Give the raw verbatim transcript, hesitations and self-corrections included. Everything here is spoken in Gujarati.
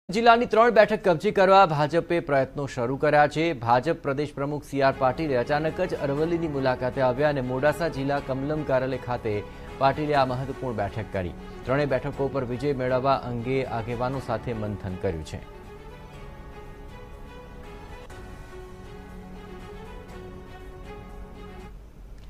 જિલ્લાની ત્રણ બેઠક કબજે કરવા ભાજપે પ્રયત્નો શરૂ કર્યા છે। ભાજપ પ્રદેશ પ્રમુખ સી આર પાટીલે અચાનક જ અરવલ્લીની મુલાકાતે આવ્યા અને મોડાસા જિલ્લા કમલમ કાર્યાલય ખાતે પાટીલે આ મહત્વપૂર્ણ બેઠક કરી। ત્રણેય બેઠકો પર વિજય મેળવવા અંગે આગેવાનો સાથે મંથન કર્યું છે।